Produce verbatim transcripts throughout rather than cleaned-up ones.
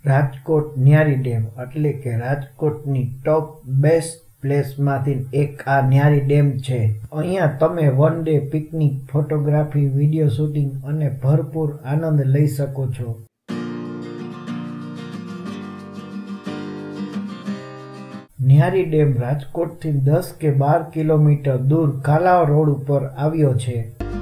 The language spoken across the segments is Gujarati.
રાજકોટ ન્યારી ડેમ એટલે કે રાજકોટની ટોપ બેસ્ટ પ્લેસમાંથી એક આ ન્યારી ડેમ છે। અહીંયા તમે one day picnic, photography, video shooting અને ભરપૂર આનંદ લઈ શકો છો। ન્યારી ડેમ રાજકોટથી દસ કે બાર કિલોમીટર દૂર કાલાવ રોડ ઉપર આવ્યો છે।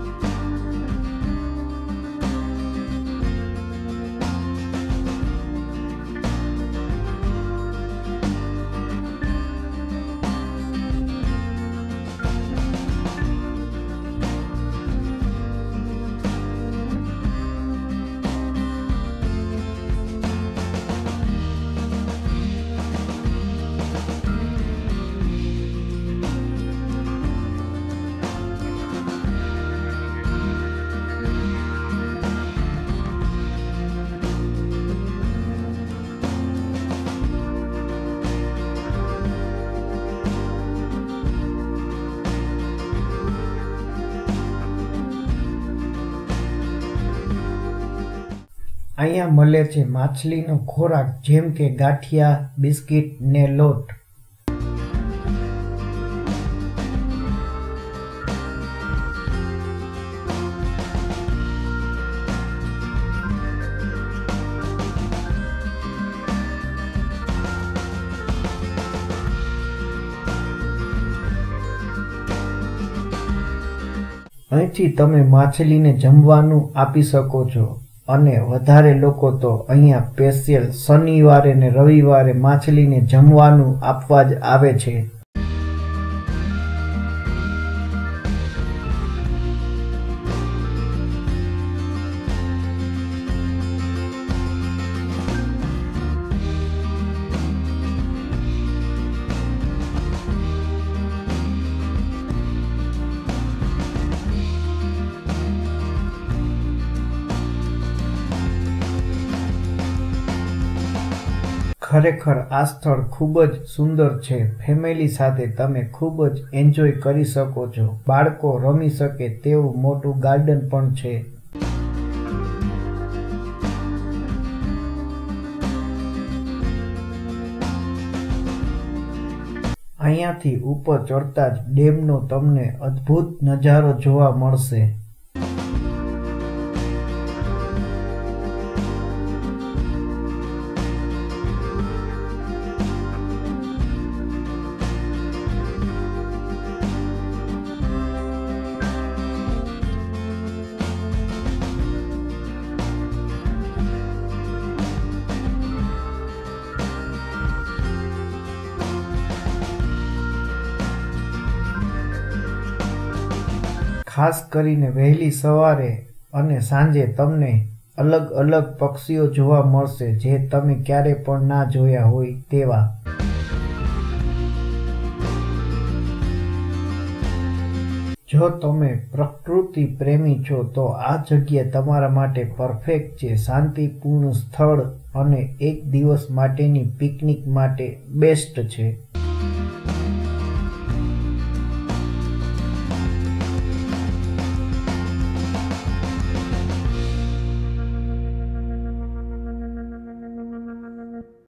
અહીંયા મળે છે માછલીનો ખોરાક જેમ કે ગાંઠિયા, બિસ્કિટ ને લોટ। અહીંથી તમે માછલીને જમવાનું આપી શકો છો અને વધારે લોકો તો અહીંયા સ્પેશિયલ શનિવારે ને રવિવારે માછલીને જમવાનું આપવા જ આવે છે। ખરેખર આ સ્થળ ખૂબ જ સુંદર છે। ફેમિલી સાથે તમે ખૂબ જ એન્જોય કરી શકો છો। બાળકો રમી શકે તેવું મોટું ગાર્ડન પણ છે। અહીંયાથી ઉપર ચડતા જ ડેમનો તમને અદ્ભુત નજારો જોવા મળશે। ખાસ કરીને વહેલી સવારે અને સાંજે તમને અલગ અલગ પક્ષીઓ જોવા મળશે જે તમે ક્યારે પણ ના જોયા હોય તેવા। જો તમે પ્રકૃતિ પ્રેમી છો તો આ જગ્યા તમારા માટે પરફેક્ટ છે। શાંતિપૂર્ણ સ્થળ અને એક દિવસ માટેની પિકનિક માટે બેસ્ટ છે।